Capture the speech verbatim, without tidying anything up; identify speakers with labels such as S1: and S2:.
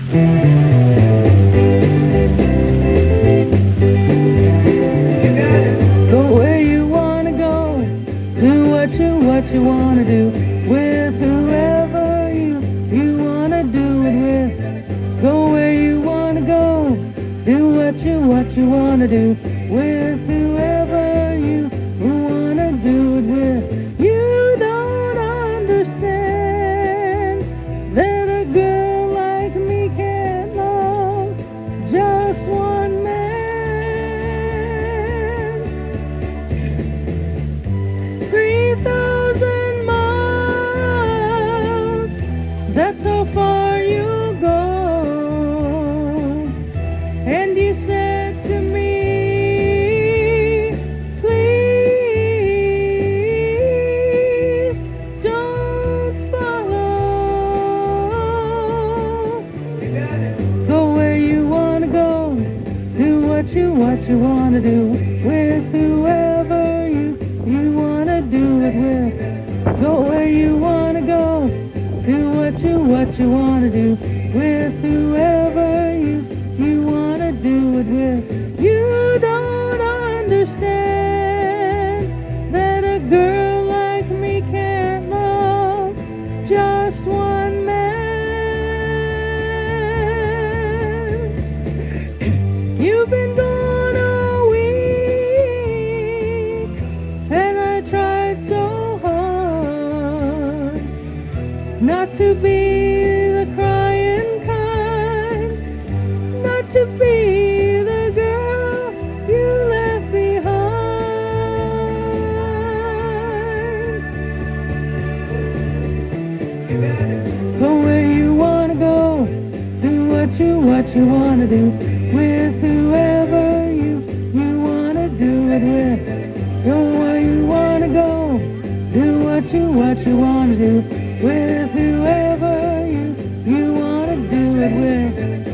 S1: Go where you wanna go, do what you, what you wanna do, with whoever you, you wanna do it with. Go where you wanna go, do what you, what you wanna do, with whoever you, you wanna do it with. You don't understand that a girl like me can't love just one man. Three thousand miles, that's how far you go. And you said to me, please don't follow. Go where you wanna go, do what you, what you wanna do, with whoever you, you wanna do it with. Go where you wanna go, do what you, what you wanna do, with whoever you, you wanna do it with. You don't understand that a girl like me can't love just one man. You've been gone a week, and I tried so hard not to be the crying kind, not to be the girl you left behind. Go where you wanna go, do what you, what you wanna do, with whoever you, you wanna do it with. Go where you wanna go, do what you, what you wanna do, with whoever you, you wanna do it with.